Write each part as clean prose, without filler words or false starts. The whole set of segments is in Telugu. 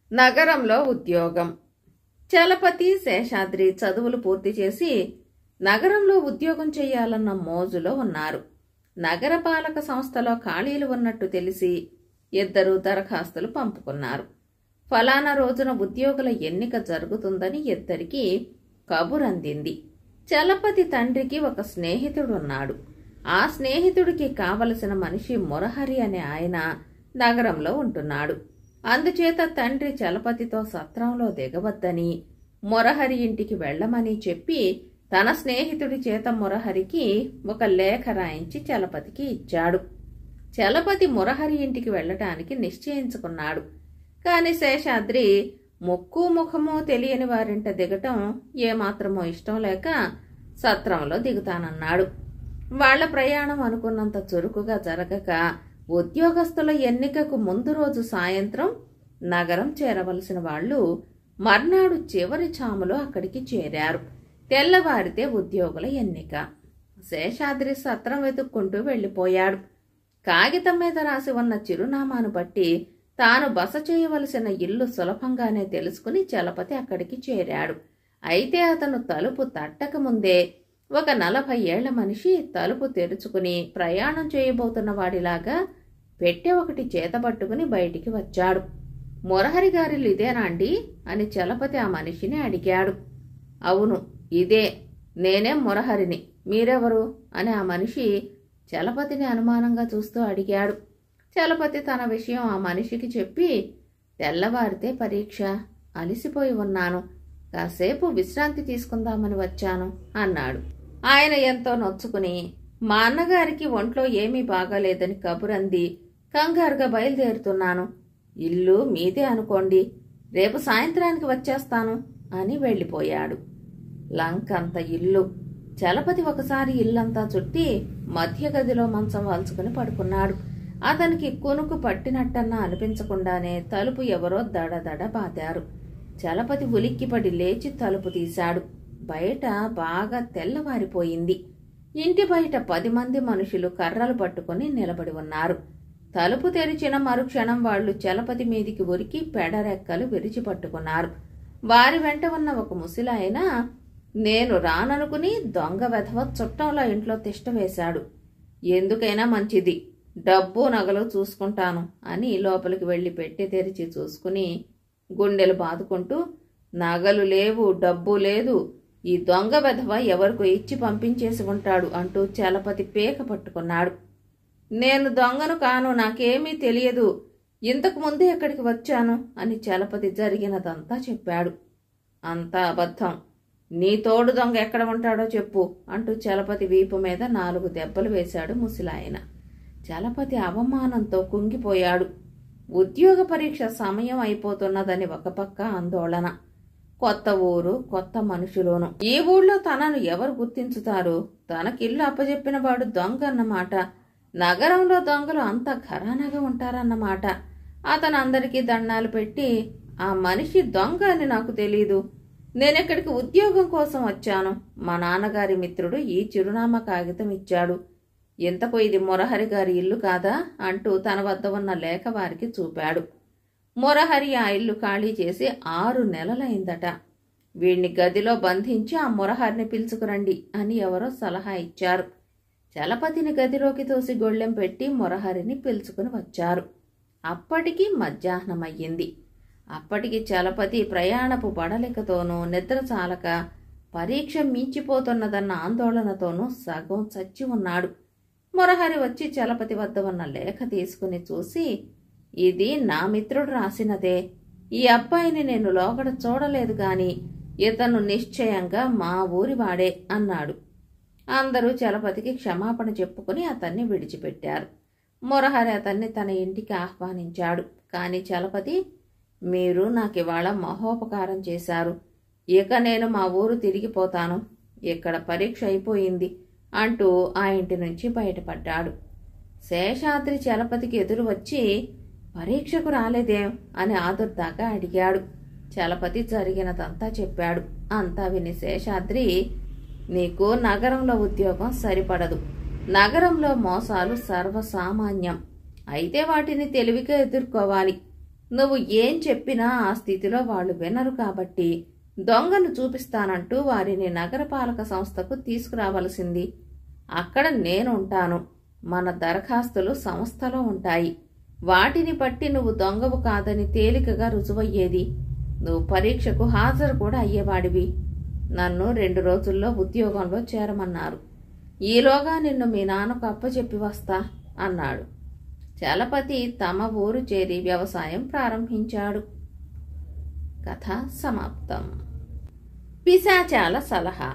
నగరంలో ఉద్యోగం. చలపతి, శేషాద్రి చదువులు పూర్తి చేసి నగరంలో ఉద్యోగం చేయాలన్న మోజులో ఉన్నారు. నగరపాలక సంస్థలో ఖాళీలు ఉన్నట్టు తెలిసి ఇద్దరు దరఖాస్తులు పంపుకున్నారు. ఫలానా రోజున ఉద్యోగుల ఎన్నిక జరుగుతుందని ఇద్దరికీ కబురందింది. చలపతి తండ్రికి ఒక స్నేహితుడున్నాడు. ఆ స్నేహితుడికి కావలసిన మనిషి మురహరి అనే ఆయన నగరంలో ఉంటున్నాడు. అందుచేత తండ్రి చలపతితో సత్రంలో దిగవద్దని, మురహరి ఇంటికి వెళ్లమని చెప్పి తన స్నేహితుడి చేత మురహరికి ఒక లేఖ రాయించి చలపతికి ఇచ్చాడు. చలపతి మురహరి ఇంటికి వెళ్లటానికి నిశ్చయించుకున్నాడు. కాని శేషాద్రి ముక్కు ముఖము తెలియని వారింట దిగటం ఏమాత్రమో ఇష్టం లేక సత్రంలో దిగుతానన్నాడు. వాళ్ల ప్రయాణం అనుకున్నంత చురుకుగా జరగక ఉద్యోగస్తుల ఎన్నికకు ముందు రోజు సాయంత్రం నగరం చేరవలసిన వాళ్లు మర్నాడు చివరి చాములో అక్కడికి చేరారు. తెల్లవారితే ఉద్యోగుల ఎన్నిక. శేషాద్రి సత్రం వెతుక్కుంటూ వెళ్లిపోయాడు. కాగితం మీద రాసి ఉన్న చిరునామాను బట్టి తాను బస చేయవలసిన ఇల్లు సులభంగానే తెలుసుకుని చలపతి అక్కడికి చేరాడు. అయితే అతను తలుపు తట్టకముందే ఒక 40 ఏళ్ల మనిషి తలుపు తెరుచుకుని ప్రయాణం చేయబోతున్న వాడిలాగా పెట్టె ఒకటి చేతబట్టుకుని బయటికి వచ్చాడు. మురహరి గారిల్లు ఇదేనా అండి అని చలపతి ఆ మనిషిని అడిగాడు. అవును, ఇదే, నేనే మురహరిని, మీరెవరు అని ఆ మనిషి చలపతిని అనుమానంగా చూస్తూ అడిగాడు. చలపతి తన విషయం ఆ మనిషికి చెప్పి, తెల్లవారితే పరీక్ష, అలిసిపోయి ఉన్నాను, కాసేపు విశ్రాంతి తీసుకుందామని వచ్చాను అన్నాడు. ఆయన ఎంతో నొచ్చుకుని, మా అన్నగారికి ఒంట్లో ఏమీ బాగాలేదని కబురంది కంగారుగా బయలుదేరుతున్నాను, ఇల్లు మీదే అనుకోండి, రేపు సాయంత్రానికి వచ్చేస్తాను అని వెళ్ళిపోయాడు. లంకంత ఇల్లు. చలపతి ఒకసారి ఇల్లంతా చుట్టి మధ్య గదిలో మంచం వాల్చుకుని పడుకున్నాడు. అతనికి కునుకు పట్టినట్టన్నా అనిపించకుండానే తలుపు ఎవరో దడదడ బాదారు. చలపతి ఉలిక్కిపడి లేచి తలుపు తీశాడు. బయట బాగా తెల్లవారిపోయింది. ఇంటి బయట 10 మంది మనుషులు కర్రలు పట్టుకుని నిలబడి ఉన్నారు. తలుపు తెరిచిన మరుక్షణం వాళ్లు చలపతి మీదికి ఉరికి పెడరెక్కలు విరిచి పట్టుకున్నారు. వారి వెంట ఉన్న ఒక ముసిలాయన నేను రాననుకుని దొంగ వెధవ చుట్టంలో ఇంట్లో తిష్ట వేశాడు, ఎందుకైనా మంచిది, డబ్బు నగలు చూసుకుంటాను అని లోపలికి వెళ్లి పెట్టి తెరిచి చూసుకుని గుండెలు బాదుకుంటూ, నగలు లేవు, డబ్బు లేదు, ఈ దొంగ వెధవ ఎవరికో ఇచ్చి పంపించేసి ఉంటాడు అంటూ చలపతి పేక పట్టుకున్నాడు. నేను దొంగను కాను, నాకేమీ తెలియదు, ఇంతకు ముందే ఎక్కడికి వచ్చాను అని చలపతి జరిగినదంతా చెప్పాడు. అంతా అబద్ధం, నీ తోడు దొంగ ఎక్కడ ఉంటాడో చెప్పు అంటూ చలపతి వీపు మీద 4 దెబ్బలు వేశాడు ముసిలాయన. చలపతి అవమానంతో కుంగిపోయాడు. ఉద్యోగ పరీక్ష సమయం అయిపోతున్నదని ఒక పక్క ఆందోళన. కొత్త ఊరు, కొత్త మనుషులోను. ఈ ఊళ్ళో తనను ఎవరు గుర్తించుతారు? తనకిల్లు అప్పజెప్పిన వాడు దొంగ అన్నమాట. నగరంలో దొంగలు అంత ఘరానాగా ఉంటారన్నమాట. అతను అందరికీ దండాలు పెట్టి, ఆ మనిషి దొంగ అని నాకు తెలీదు, నేనెక్కడికి ఉద్యోగం కోసం వచ్చాను, మా నాన్నగారి మిత్రుడు ఈ చిరునామా కాగితం ఇచ్చాడు, ఇంతకు ఇది మురహరి గారి ఇల్లు కాదా అంటూ తన వద్ద ఉన్న లేఖ వారికి చూపాడు. మురహరి ఆ ఇల్లు ఖాళీ చేసి 6 నెలలైందట. వీణ్ణి గదిలో బంధించి ఆ మురహరిని పిలుచుకురండి అని ఎవరో సలహా ఇచ్చారు. చలపతిని గదిలోకి తోసి గొళ్ళెం పెట్టి మురహరిని పిలుచుకుని వచ్చారు. అప్పటికి మధ్యాహ్నమయ్యింది. అప్పటికి చలపతి ప్రయాణపు బడలికతోనూ నిద్ర చాలక పరీక్ష మించిపోతున్నదన్న ఆందోళనతోనూ సగం చచ్చి ఉన్నాడు. మురహరి వచ్చి చలపతి వద్ద ఉన్న లేఖ తీసుకుని చూసి, ఇది నా మిత్రుడు రాసినదే, ఈ అబ్బాయిని నేను లోగడ చూడలేదు గాని ఇతను నిశ్చయంగా మా ఊరివాడే అన్నాడు. అందరూ చలపతికి క్షమాపణ చెప్పుకుని అతన్ని విడిచిపెట్టారు. మురహరి అతన్ని తన ఇంటికి ఆహ్వానించాడు. కాని చలపతి, మీరు నాకివాళ మహోపకారం చేశారు, ఇక నేను మా ఊరు తిరిగిపోతాను, ఇక్కడ పరీక్ష అయిపోయింది అంటూ ఆ ఇంటి నుంచి బయటపడ్డాడు. శేషాద్రి చలపతికి ఎదురు వచ్చి, పరీక్షకు రాలేదేం అని ఆదుర్దాగా అడిగాడు. చలపతి జరిగినదంతా చెప్పాడు. అంతా విని శేషాద్రి, నీకు నగరంలో ఉద్యోగం సరిపడదు, నగరంలో మోసాలు సర్వసామాన్యం, అయితే వాటిని తెలివిగా ఎదుర్కోవాలి, నువ్వు ఏం చెప్పినా ఆ స్థితిలో వాళ్ళు వినరు కాబట్టి దొంగను చూపిస్తానంటూ వారిని నగరపాలక సంస్థకు తీసుకురావలసింది. అక్కడ నేనుంటాను. మన దరఖాస్తులు సంస్థలో ఉంటాయి. వాటిని బట్టి నువ్వు దొంగవు కాదని తేలికగా రుజువయ్యేది. నువ్వు పరీక్షకు హాజరు కూడా అయ్యేవాడివి. నన్ను 2 రోజుల్లో ఉద్యోగంలో చేరమన్నారు. ఈలోగా నిన్ను మీ నాన్నకు అప్పచెప్పి వస్తా అన్నాడు. చలపతి తమ ఊరు చేరి వ్యవసాయం ప్రారంభించాడు. కథ సమాప్తం. పిశాచాల సలహా.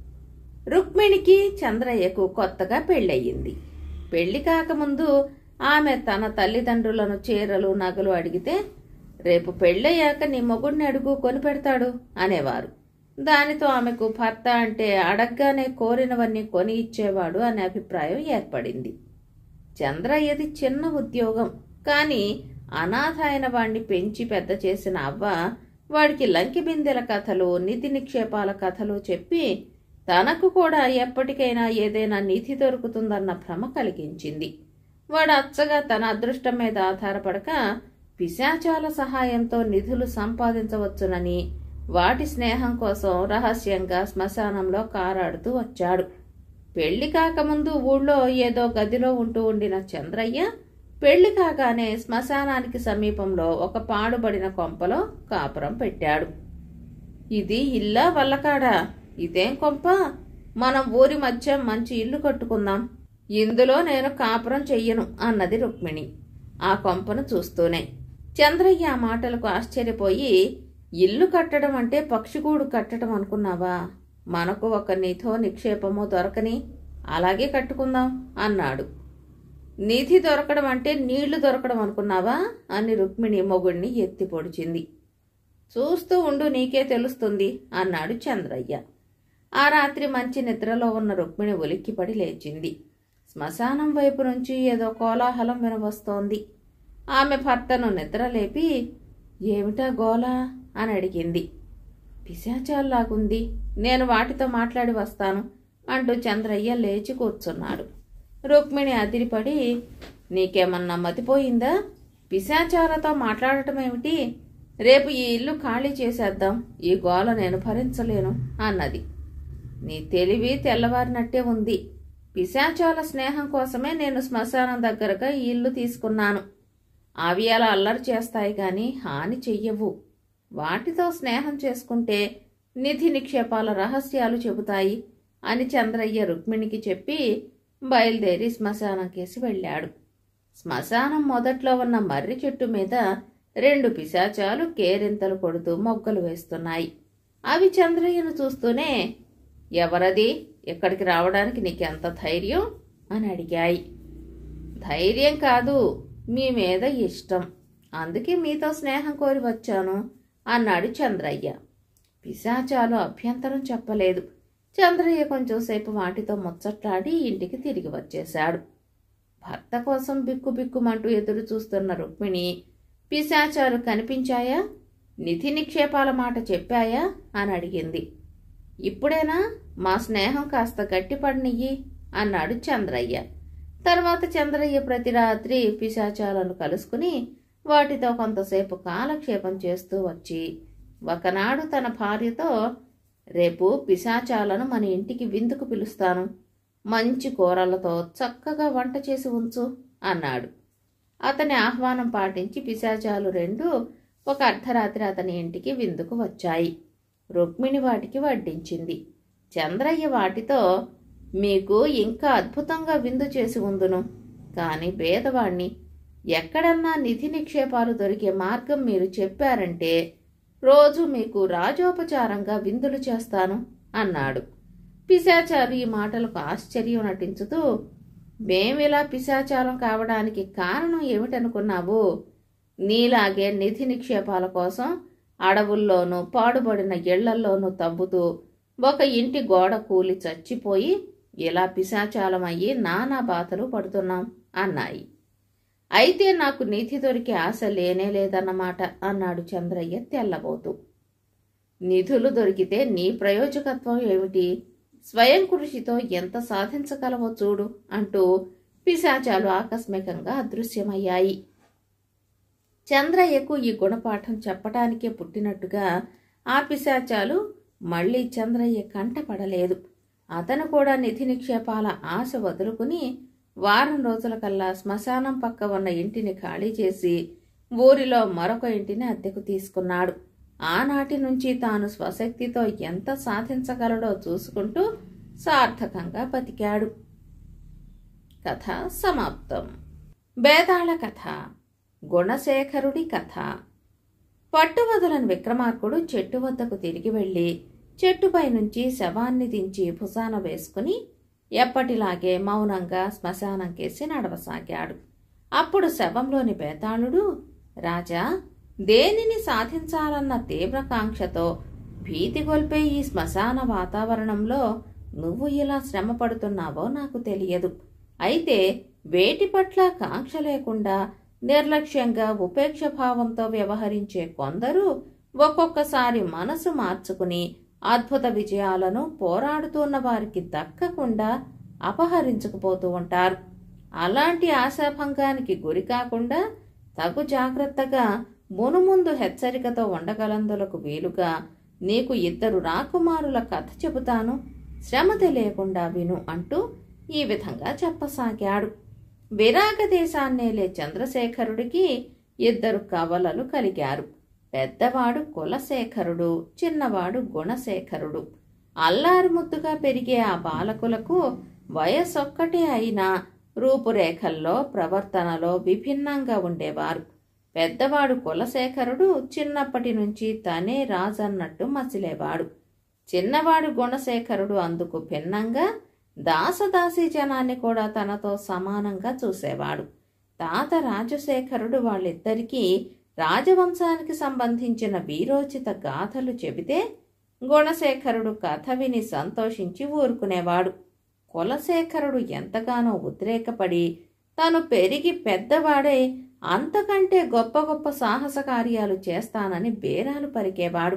రుక్మిణికి చంద్రయ్యకు కొత్తగా పెళ్ళయింది. పెళ్లి కాకముందు ఆమె తన తల్లిదండ్రులను చీరలు నగలు అడిగితే, రేపు పెళ్ళయ్యాక నీ మొగుడిని అడుగు కొనిపెడతాడు అనేవారు. దానితో ఆమెకు భర్త అంటే అడగ్గానే కోరినవన్నీ కొని ఇచ్చేవాడు అనే అభిప్రాయం ఏర్పడింది. చంద్రయ్యది చిన్న ఉద్యోగం. కానీ అనాథ అయిన వాణ్ణి పెంచి పెద్ద చేసిన అవ్వ వాడికి లంకి బిందెల కథలు, నిధి నిక్షేపాల కథలు చెప్పి తనకు కూడా ఎప్పటికైనా ఏదైనా నిధి దొరుకుతుందన్న భ్రమ కలిగించింది. వాడు అచ్చగా తన అదృష్టం మీద ఆధారపడక పిశాచాల సహాయంతో నిధులు సంపాదించవచ్చునని వాటి స్నేహం కోసం రహస్యంగా శ్మశానంలో కారాడుతూ వచ్చాడు. పెళ్లి కాకముందు ఊళ్ళో ఏదో గదిలో ఉండిన చంద్రయ్య పెళ్లి కాగానే శ్మశానానికి సమీపంలో ఒక పాడుబడిన కొంపలో కాపురం పెట్టాడు. ఇది ఇల్లా వల్లకాడా? ఇదేం కొంప? మనం ఊరి మధ్య మంచి ఇల్లు కట్టుకుందాం. ఇందులో నేను కాపురం చెయ్యను అన్నది రుక్మిణి ఆ కొంపను చూస్తూనే. చంద్రయ్య ఆ మాటలకు ఆశ్చర్యపోయి, ఇల్లు కట్టడం అంటే పక్షిగూడు కట్టడం అనుకున్నావా? మనకు ఒక నిధో నిక్షేపమో దొరకని, అలాగే కట్టుకుందాం అన్నాడు. నిధి దొరకడం అంటే నీళ్లు దొరకడం అనుకున్నావా అని రుక్మిణి మొగుడిని ఎత్తి పొడిచింది. చూస్తూ ఉండు, నీకే తెలుస్తుంది అన్నాడు చంద్రయ్య. ఆ రాత్రి మంచి నిద్రలో ఉన్న రుక్మిణి ఉలిక్కిపడి లేచింది. శ్మశానం వైపు నుంచి ఏదో కోలాహలం వినవస్తోంది. ఆమె భర్తను నిద్రలేపి, ఏమిటా గోలా అని అడిగింది. పిశాచాల్లాగుంది, నేను వాటితో మాట్లాడి వస్తాను అంటూ చంద్రయ్య లేచి కూర్చున్నాడు. రుక్మిణి అదిరిపడి, నీకేమన్నా మతిపోయిందా? పిశాచాలతో మాట్లాడటం ఏమిటి? రేపు ఈ ఇల్లు ఖాళీ చేసేద్దాం. ఈ గోల నేను భరించలేను అన్నది. నీ తెలివి తెల్లవారినట్టే ఉంది. పిశాచాల స్నేహం కోసమే నేను శ్మశానం దగ్గరగా ఈ ఇల్లు తీసుకున్నాను. అవి అలా అల్లరి చేస్తాయి గాని హాని చెయ్యవు. వాటితో స్నేహం చేసుకుంటే నిధి నిక్షేపాల రహస్యాలు చెబుతాయి అని చంద్రయ్య రుక్మిణికి చెప్పి బయలుదేరి శ్మశానం కేసి వెళ్ళాడు. శ్మశానం మొదట్లో ఉన్న మర్రి చెట్టు మీద 2 పిశాచాలు కేరింతలు కొడుతూ మొగ్గలు వేస్తున్నాయి. అవి చంద్రయ్యను చూస్తూనే, ఎవరది? ఇక్కడికి రావడానికి నీకెంత ధైర్యం అని అడిగాయి. ధైర్యం కాదు, మీ మీద ఇష్టం. అందుకే మీతో స్నేహం కోరి వచ్చాను అన్నాడు చంద్రయ్య. పిశాచాలు అభ్యంతరం చెప్పలేదు. చంద్రయ్య కొంచెంసేపు వాటితో ముచ్చట్లాడి ఇంటికి తిరిగి వచ్చేశాడు. భర్త కోసం బిక్కుబిక్కుమంటూ ఎదురు చూస్తున్న రుక్మిణి, పిశాచాలు కనిపించాయా? నిధి నిక్షేపాల మాట చెప్పాయా అని అడిగింది. ఇప్పుడేనా? మా స్నేహం కాస్త గట్టిపడినయ్యి అన్నాడు చంద్రయ్య. తర్వాత చంద్రయ్య ప్రతి రాత్రి పిశాచాలను కలుసుకుని వాటితో కొంతసేపు కాలక్షేపం చేస్తూ వచ్చి ఒకనాడు తన భార్యతో, రేపు పిశాచాలను మన ఇంటికి విందుకు పిలుస్తాను. మంచి కూరలతో చక్కగా వంట చేసి ఉంచు అన్నాడు. అతని ఆహ్వానం పాటించి పిశాచాలు 2 ఒక అర్ధరాత్రి అతని ఇంటికి విందుకు వచ్చాయి. రుక్మిణి వాటికి వడ్డించింది. చంద్రయ్య వాటితో, మీకు ఇంకా అద్భుతంగా విందు చేసి ఉందును. కాని పేదవాణ్ణి, ఎక్కడన్నా నిధి నిక్షేపాలు దొరికే మార్గం మీరు చెప్పారంటే రోజు మీకు రాజోపచారంగా విందులు చేస్తాను అన్నాడు. పిశాచాలు ఈ మాటలకు ఆశ్చర్యం నటించుతూ, మేమిలా పిశాచాలం కావడానికి కారణం ఏమిటనుకున్నావు? నీలాగే నిధి నిక్షేపాల కోసం అడవుల్లోనూ పాడుబడిన ఇళ్లల్లోనూ తవ్వుతూ ఒక ఇంటి గోడ కూలి చచ్చిపోయి ఇలా పిశాచాలమయ్యి నానా బాధలు పడుతున్నాం అన్నాయి. అయితే నాకు నిధి దొరికే ఆశ లేనే లేదన్నమాట అన్నాడు చంద్రయ్య తెల్లబోతూ. నిధులు దొరికితే నీ ప్రయోజకత్వం ఏమిటి? స్వయం కృషితో ఎంత సాధించగలవో చూడు అంటూ పిశాచాలు ఆకస్మికంగా అదృశ్యమయ్యాయి. చంద్రయ్యకు ఈ గుణపాఠం చెప్పటానికే పుట్టినట్టుగా ఆ పిశాచాలు మళ్లీ చంద్రయ్య కంటపడలేదు. అతను కూడా నిధి నిక్షేపాల ఆశ వదులుకుని వారం రోజులకల్లా శ్మశానం పక్క ఉన్న ఇంటిని ఖాళీ చేసి ఊరిలో మరొక ఇంటిని అద్దెకు తీసుకున్నాడు. ఆనాటి నుంచి తాను స్వశక్తితో ఎంత సాధించగలడో చూసుకుంటూ సార్థకంగా బతికాడు. కథ సమాప్తం. బేతాళ కథ. గుణశేఖరుడి కథ. పట్టువదలని విక్రమార్కుడు చెట్టు వద్దకు తిరిగి వెళ్లి చెట్టుపై నుంచి శవాన్ని దించి భుజాన వేసుకుని ఎప్పటిలాగే మౌనంగా శ్మశానం కేసి నడవసాగాడు. అప్పుడు శవంలోని బేతాళుడు, రాజా, దేనిని సాధించాలన్న తీవ్రకాంక్షతో భీతిగొల్పే ఈ శ్మశాన వాతావరణంలో నువ్వు ఇలా శ్రమ పడుతున్నావో నాకు తెలియదు. అయితే వేటి పట్ల కాంక్ష లేకుండా నిర్లక్ష్యంగా ఉపేక్షభావంతో వ్యవహరించే కొందరు ఒక్కొక్కసారి మనసు మార్చుకుని అద్భుత విజయాలను పోరాడుతున్న వారికి దక్కకుండా అపహరించుకుపోతూ ఉంటారు. అలాంటి ఆశాభంగానికి గురి కాకుండా తగు జాగ్రత్తగా మునుముందు హెచ్చరికతో ఉండగలందులకు వీలుగా నీకు 2 రాకుమారుల కథ చెబుతాను, శ్రమ తెలియకుండా విను అంటూ ఈ విధంగా చెప్పసాగాడు. విరాగ దేశాన్నేలే చంద్రశేఖరుడికి 2 కవలలు కలిగారు. పెద్దవాడు కులశేఖరుడు, చిన్నవాడు గుణశేఖరుడు. అల్లారు ముద్దుగా పెరిగే ఆ బాలకులకు వయసొక్కటే అయినా రూపురేఖల్లో ప్రవర్తనలో విభిన్నంగా ఉండేవారు. పెద్దవాడు కులశేఖరుడు చిన్నప్పటి నుంచి తనే రాజన్నట్టు మసిలేవాడు. చిన్నవాడు గుణశేఖరుడు అందుకు భిన్నంగా దాసదాసీ జనాన్ని కూడా తనతో సమానంగా చూసేవాడు. తాత రాజశేఖరుడు వాళ్ళిద్దరికీ రాజవంశానికి సంబంధించిన వీరోచిత గాథలు చెబితే గుణశేఖరుడు కథ విని సంతోషించి ఊరుకునేవాడు. కులశేఖరుడు ఎంతగానో ఉద్రేకపడి తను పెరిగి పెద్దవాడే అంతకంటే గొప్ప గొప్ప సాహస కార్యాలు చేస్తానని బేరాలు పలికేవాడు.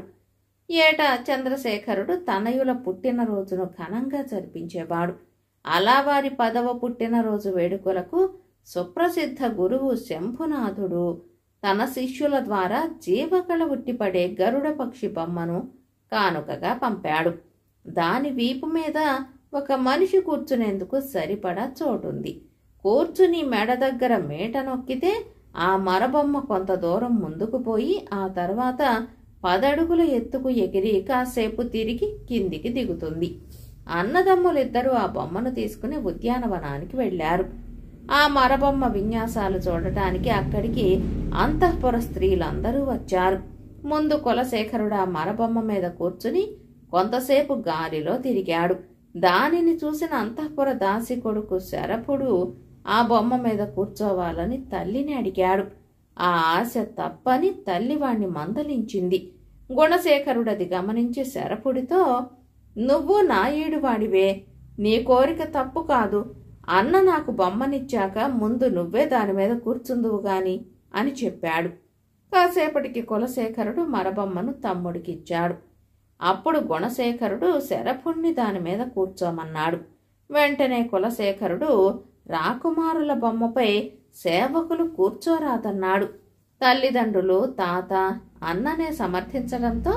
ఏటా చంద్రశేఖరుడు తనయుల పుట్టినరోజును ఘనంగా జరిపించేవాడు. అలా వారి 10వ పుట్టినరోజు వేడుకలకు సుప్రసిద్ధ గురువు శంభునాథుడు తన శిష్యుల ద్వారా జీవకళ ఉట్టిపడే గరుడ పక్షి బొమ్మను కానుకగా పంపాడు. దాని వీపు మీద ఒక మనిషి కూర్చునేందుకు సరిపడా చోటుంది. కూర్చుని మెడ దగ్గర మేట నొక్కితే ఆ మరబొమ్మ కొంత దూరం ముందుకు పోయి ఆ తర్వాత 10 అడుగుల ఎత్తుకు ఎగిరి కాసేపు తిరిగి కిందికి దిగుతుంది. అన్నదమ్ములిద్దరూ ఆ బొమ్మను తీసుకుని ఉద్యానవనానికి వెళ్లారు. ఆ మరబొమ్మ విన్యాసాలు చూడటానికి అక్కడికి అంతఃపుర స్త్రీలందరూ వచ్చారు. ముందు కులశేఖరుడు ఆ మరబొమ్మ మీద కూర్చుని కొంతసేపు గాలిలో తిరిగాడు. దానిని చూసిన అంతఃపుర దాసి కొడుకు శరభుడు ఆ బొమ్మ మీద కూర్చోవాలని తల్లిని అడిగాడు. ఆ ఆశ తప్పని తల్లి వాణ్ణి మందలించింది. గుణశేఖరుడది గమనించి శరభుడితో, నువ్వు నా ఏడువాడివే, నీ కోరిక తప్పు కాదు. అన్న నాకు బొమ్మనిచ్చాక ముందు నువ్వే దాని మీద కూర్చుందువు గాని అని చెప్పాడు. కాసేపటికి కులశేఖరుడు మరబొమ్మను తమ్ముడికిచ్చాడు. అప్పుడు గుణశేఖరుడు శరభుణ్ణి దాని మీద కూర్చోమన్నాడు. వెంటనే కులశేఖరుడు రాకుమారుల బొమ్మపై సేవకులు కూర్చోరాదన్నాడు. తల్లిదండ్రులు, తాత, అన్ననే సమర్థించడంతో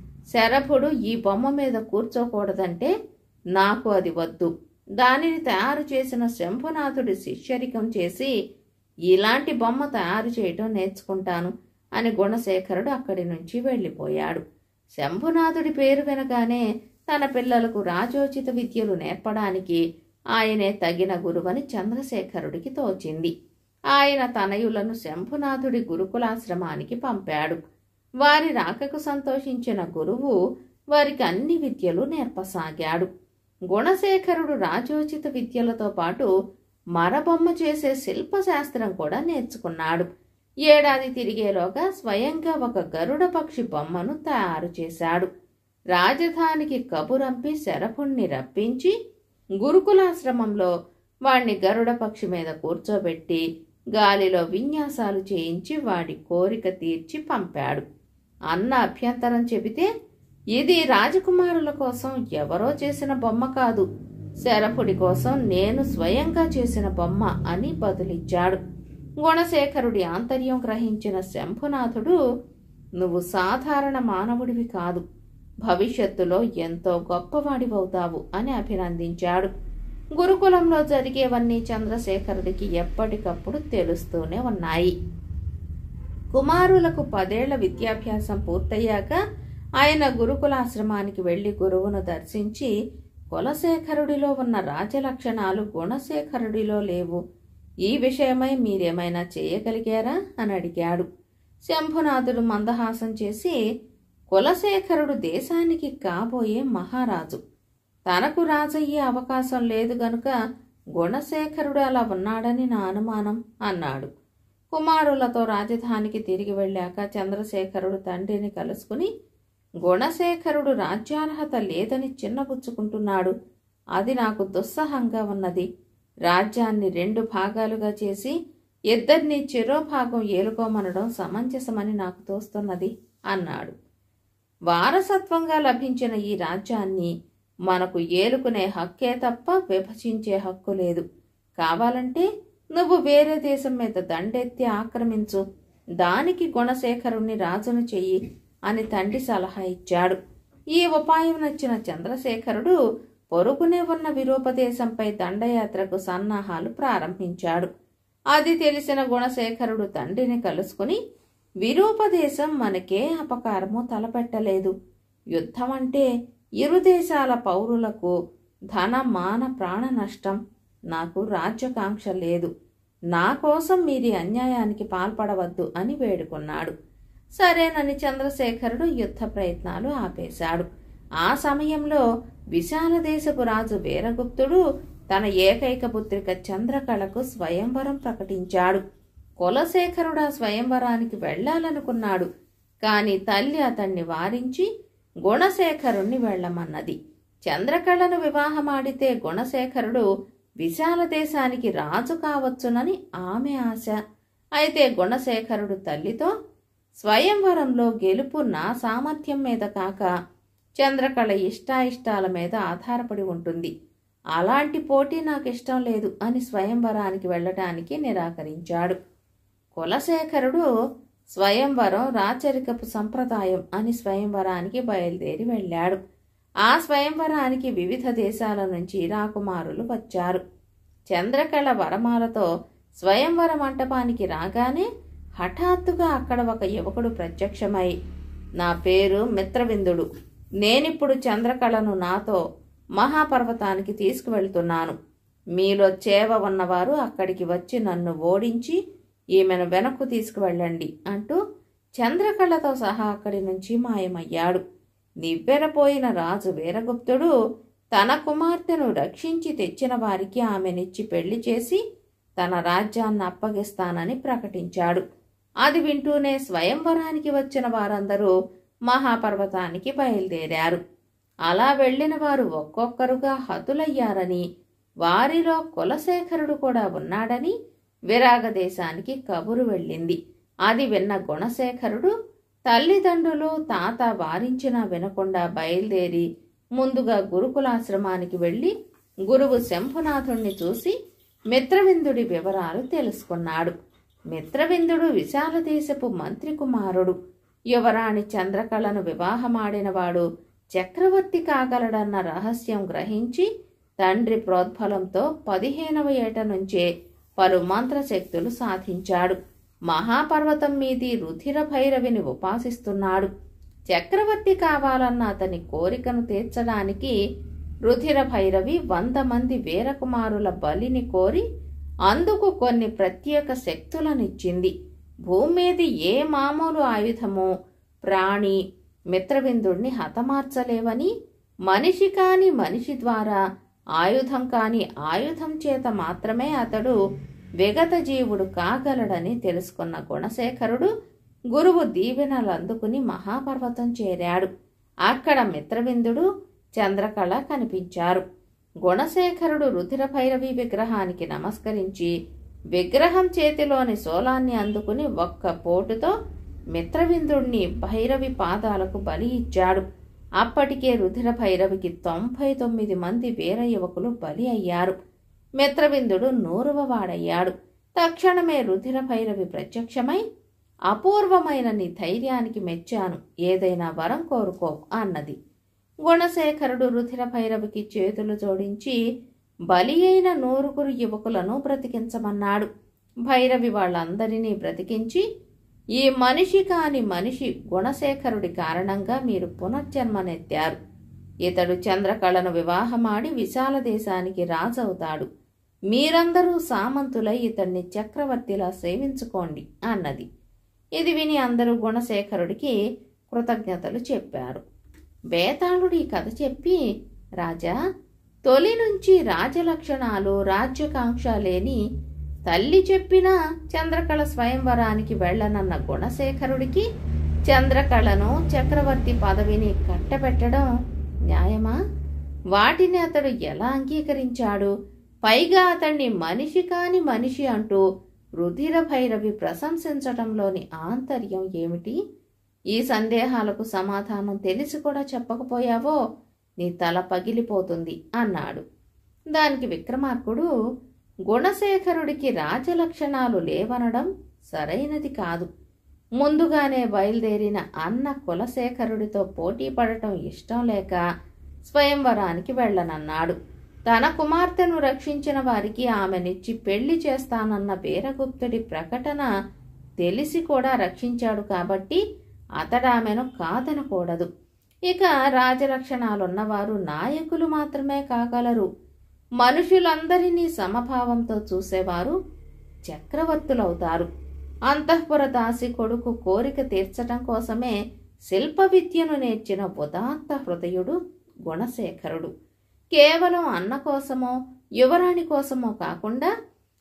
శరభుడు ఈ బొమ్మ మీద కూర్చోకూడదంటే నాకు అది వద్దు, దానిని తయారు చేసిన శంభునాథుడి శిష్యరికం చేసి ఇలాంటి బొమ్మ తయారు చేయటం నేర్చుకుంటాను అని గుణశేఖరుడు అక్కడి నుంచి వెళ్ళిపోయాడు. శంభునాథుడి పేరు వినగానే తన పిల్లలకు రాజోచిత విద్యలు నేర్పడానికి ఆయనే తగిన గురువని చంద్రశేఖరుడికి తోచింది. ఆయన తనయులను శంభునాథుడి గురుకులాశ్రమానికి పంపాడు. వారి రాకకు సంతోషించిన గురువు వారికి అన్ని విద్యలు నేర్పసాగాడు. గుణశేఖరుడు రాజోచిత విద్యలతో పాటు మరబొమ్మ చేసే శిల్పశాస్త్రం కూడా నేర్చుకున్నాడు. ఏడాది తిరిగేలోగా స్వయంగా ఒక గరుడ పక్షి బొమ్మను తయారు చేశాడు. రాజధానికి కబురంపి శరభుణ్ణి రప్పించి గురుకులాశ్రమంలో వాణ్ణి గరుడ పక్షి మీద కూర్చోబెట్టి గాలిలో విన్యాసాలు చేయించి వాడి కోరిక తీర్చి పంపాడు. అన్న అభ్యంతరం చెబితే, ఇది రాజకుమారుల కోసం ఎవరో చేసిన బొమ్మ కాదు, శరభుడి కోసం నేను స్వయంగా చేసిన బొమ్మ అని బదులిచ్చాడు. గుణశేఖరుడి ఆంతర్యం గ్రహించిన శంభునాథుడు, నువ్వు సాధారణ మానవుడివి కాదు, భవిష్యత్తులో ఎంతో గొప్పవాడివవుతావు అని అభినందించాడు. గురుకులంలో జరిగేవన్నీ చంద్రశేఖరుడికి ఎప్పటికప్పుడు తెలుస్తూనే ఉన్నాయి. కుమారులకు 10 ఏళ్ల విద్యాభ్యాసం పూర్తయ్యాక ఆయన గురుకులాశ్రమానికి వెళ్లి గురువును దర్శించి, కులశేఖరుడిలో ఉన్న రాజలక్షణాలు గుణశేఖరుడిలో లేవు, ఈ విషయమై మీరేమైనా చేయగలిగారా అని అడిగాడు. శంభునాథుడు మందహాసం చేసి, కులశేఖరుడు దేశానికి కాబోయే మహారాజు, తనకు రాజయ్యే అవకాశం లేదు గనుక గుణశేఖరుడు అలా ఉన్నాడని నా అనుమానం అన్నాడు. కుమారులతో రాజధానికి తిరిగి వెళ్ళాక చంద్రశేఖరుడు తండ్రిని కలుసుకుని, గుణశేఖరుడు రాజ్యార్హత లేదని చిన్నబుచ్చుకుంటున్నాడు, అది నాకు దుస్సహంగా ఉన్నది, రాజ్యాన్ని 2 భాగాలుగా చేసి ఇద్దరినీ చెరో భాగం ఏలుకోమనడం సమంజసమని నాకు తోస్తున్నది అన్నాడు. వారసత్వంగా లభించిన ఈ రాజ్యాన్ని మనకు ఏలుకునే హక్కే తప్ప విభజించే హక్కు లేదు, కావాలంటే నువ్వు వేరే దేశం మీద దండెత్తి ఆక్రమించు, దానికి గుణశేఖరుణ్ణి రాజును చెయ్యి అని తండ్రి సలహా ఇచ్చాడు. ఈ ఉపాయం నచ్చిన చంద్రశేఖరుడు పొరుగునే ఉన్న విరూపదేశంపై దండయాత్రకు సన్నాహాలు ప్రారంభించాడు. అది తెలిసిన గుణశేఖరుడు తండ్రిని కలుసుకుని, విరూపదేశం మనకే అపకారము తలపెట్టలేదు, యుద్ధం అంటే ఇరు దేశాల పౌరులకు ధన మాన ప్రాణ నష్టం, నాకు రాజ్యకాంక్ష లేదు, నా కోసం మీది అన్యాయానికి పాల్పడవద్దు అని వేడుకున్నాడు. సరేనని చంద్రశేఖరుడు యుద్ధ ప్రయత్నాలు ఆపేశాడు. ఆ సమయంలో విశాల దేశపు రాజు వీరగుప్తుడు తన ఏకైక పుత్రిక చంద్రకళకు స్వయంవరం ప్రకటించాడు. కులశేఖరుడు ఆ స్వయంవరానికి వెళ్లాలనుకున్నాడు, కాని తల్లి అతన్ని వారించి గుణశేఖరుణ్ణి వెళ్లమన్నది. చంద్రకళను వివాహమాడితే గుణశేఖరుడు విశాల దేశానికి రాజు కావచ్చునని ఆమె ఆశ. అయితే గుణశేఖరుడు తల్లితో, స్వయంవరంలో గెలుపు నా సామర్థ్యం మీద కాక చంద్రకళ ఇష్టాయిష్టాల మీద ఆధారపడి ఉంటుంది, అలాంటి పోటీ నాకిష్టం లేదు అని స్వయంవరానికి వెళ్లటానికి నిరాకరించాడు. కులశేఖరుడు స్వయంవరం రాచరికపు సంప్రదాయం అని స్వయంవరానికి బయలుదేరి వెళ్ళాడు. ఆ స్వయంవరానికి వివిధ దేశాల నుంచి రాకుమారులు వచ్చారు. చంద్రకళ వరమాలతో స్వయంవర మంటపానికి రాగానే హఠాత్తుగా అక్కడ ఒక యువకుడు ప్రత్యక్షమై, నా పేరు మిత్రవిందుడు, నేనిప్పుడు చంద్రకళను నాతో మహాపర్వతానికి తీసుకువెళ్తున్నాను, మీలో చేవ ఉన్నవారు అక్కడికి వచ్చి నన్ను ఓడించి ఈమెను వెనక్కు తీసుకువెళ్ళండి అంటూ చంద్రకళతో సహా అక్కడి నుంచి మాయమయ్యాడు. నివ్వెరపోయిన రాజు వీరగుప్తుడు తన కుమార్తెను రక్షించి తెచ్చిన వారికి ఆమెనిచ్చి పెళ్లి చేసి తన రాజ్యాన్ని అప్పగిస్తానని ప్రకటించాడు. అది వింటూనే స్వయంవరానికి వచ్చిన వారందరూ మహాపర్వతానికి బయలుదేరారు. అలా వెళ్లిన వారు ఒక్కొక్కరుగా హతులయ్యారని, వారిలో కులశేఖరుడు కూడా ఉన్నాడని విరాగదేశానికి కబురు వెళ్ళింది. అది విన్న గుణశేఖరుడు తల్లిదండ్రులు తాత వారించినా వినకుండా బయలుదేరి ముందుగా గురుకులాశ్రమానికి వెళ్లి గురువు శంభునాథుణ్ణి చూసి మిత్రవిందుడి వివరాలు తెలుసుకున్నాడు. మిత్రవిందుడు విశాల దేశపు మంత్రి కుమారుడు. యువరాణి చంద్రకళను వివాహమాడినవాడు చక్రవర్తి కాగలడన్న రహస్యం గ్రహించి తండ్రి ప్రోద్బలంతో 15వ ఏట నుంచే పలు మంత్రశక్తులు సాధించాడు. మహాపర్వతం మీది రుధిర భైరవిని ఉపాసిస్తున్నాడు. చక్రవర్తి కావాలన్న అతని కోరికను తీర్చడానికి రుధిర భైరవి 100 మంది వీరకుమారుల బలిని కోరి అందుకు కొన్ని ప్రత్యేక శక్తులనిచ్చింది. భూమి మీది ఏ మామూలు ఆయుధమో ప్రాణి మిత్రవిందుడిని హతమార్చలేవని, మనిషి కాని మనిషి ద్వారా, ఆయుధం కాని ఆయుధం చేత మాత్రమే అతడు విగత జీవుడు కాగలడని తెలుసుకున్న గుణశేఖరుడు గురువు దీవెనలందుకుని మహాపర్వతం చేరాడు. అక్కడ మిత్రవిందుడు చంద్రకళ కనిపించారు. గుణశేఖరుడు రుధిర భైరవి విగ్రహానికి నమస్కరించి విగ్రహం చేతిలోని శూలాన్ని అందుకుని ఒక్క పోటుతో మిత్రవిందుణ్ణి భైరవి పాదాలకు బలి ఇచ్చాడు. అప్పటికే రుధిర భైరవికి 99 మంది వీర యువకులు బలి అయ్యారు. మిత్రవిందుడు 100వ వాడయ్యాడు. తక్షణమే రుధిర భైరవి ప్రత్యక్షమై, అపూర్వమైన నీ ధైర్యానికి మెచ్చాను, ఏదైనా వరం కోరుకో అన్నది. గుణశేఖరుడు రుధిర భైరవికి చేతులు జోడించి బలి అయిన 100 యువకులను బ్రతికించమన్నాడు. భైరవి వాళ్ళందరినీ బ్రతికించి, ఈ మనిషి కాని మనిషి గుణశేఖరుడి కారణంగా మీరు పునర్జన్మనెత్తారు. ఇతడు చంద్రకళను వివాహమాడి విశాల దేశానికి రాజవుతాడు. మీరందరూ సామంతులై ఇతన్ని చక్రవర్తిలా సేవించుకోండి అన్నది. ఇది విని అందరూ గుణశేఖరుడికి కృతజ్ఞతలు చెప్పారు. బేతాళుడు ఈ కథ చెప్పి, రాజా, తొలి నుంచి రాజలక్షణాలు రాజ్యకాంక్ష లేని తల్లి చెప్పిన చంద్రకళ స్వయంవరానికి వెళ్ళనన్న గుణశేఖరుడికి చంద్రకళను చక్రవర్తి పదవిని కట్టబెట్టడం న్యాయమా? వాటిని అతడు ఎలా అంగీకరించాడు? పైగా అతన్ని మనిషి కాని మనిషి అంటూ రుధిర భైరవి ప్రశంసించటంలోని ఆంతర్యం ఏమిటి? ఈ సందేహాలకు సమాధానం తెలిసి కూడా చెప్పకపోయావో నీ తల పగిలిపోతుంది అన్నాడు. దానికి విక్రమార్కుడు, గుణశేఖరుడికి రాజలక్షణాలు లేవనడం సరైనది కాదు. ముందుగానే బయలుదేరిన అన్న కులశేఖరుడితో పోటీ పడటం ఇష్టం లేక స్వయంవరానికి వెళ్ళనన్నాడు. తన కుమార్తెను రక్షించిన వారికి ఆమెనిచ్చి పెళ్లి చేస్తానన్న వీరగుప్తుడి ప్రకటన తెలిసి కూడా రక్షించాడు కాబట్టి అతడామెను కాదనకూడదు. ఇక రాజలక్షణాలున్నవారు నాయకులు మాత్రమే కాగలరు. మనుషులందరినీ సమభావంతో చూసేవారు చక్రవర్తులవుతారు. అంతఃపుర దాసి కొడుకు కోరిక తీర్చటం కోసమే శిల్ప విద్యను నేర్చిన ఉదాత్త హృదయుడు గుణశేఖరుడు. కేవలం అన్న కోసమో యువరాణి కోసమో కాకుండా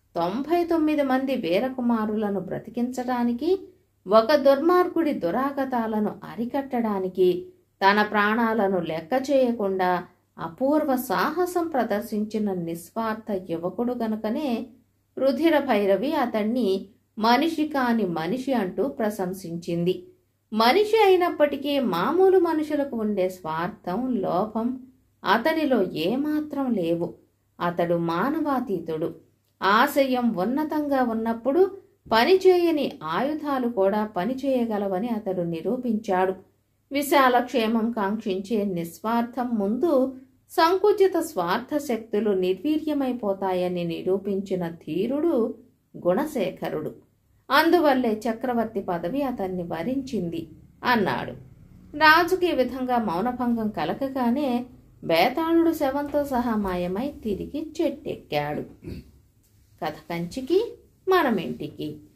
99 మంది వీరకుమారులను బ్రతికించడానికి, ఒక దుర్మార్గుడి దురాగతాలను అరికట్టడానికి తన ప్రాణాలను లెక్క చేయకుండా అపూర్వ సాహసం ప్రదర్శించిన నిస్వార్థ యువకుడు గనుకనే రుధిర భైరవి అతన్ని మనిషి కాని మనిషి అంటూ ప్రశంసించింది. మనిషి అయినప్పటికీ మామూలు మనుషులకు ఉండే స్వార్థం, లోభం అతనిలో ఏమాత్రం లేవు. అతడు మానవాతీతుడు. ఆశయం ఉన్నతంగా ఉన్నప్పుడు పనిచేయని ఆయుధాలు కూడా పనిచేయగలవని అతడు నిరూపించాడు. విశాల క్షేమం కాంక్షించే నిస్వార్థం ముందు సంకుచిత స్వార్థ శక్తులు నిర్వీర్యమైపోతాయని నిరూపించిన ధీరుడు గుణశేఖరుడు. అందువల్లే చక్రవర్తి పదవి అతన్ని వరించింది అన్నాడు. రాజుకి ఈ విధంగా మౌనభంగం కలగగానే బేతాళుడు శవంతో సహా మాయమై తిరిగి చెట్టెక్కాడు. కథ కంచికి మనమింటికి.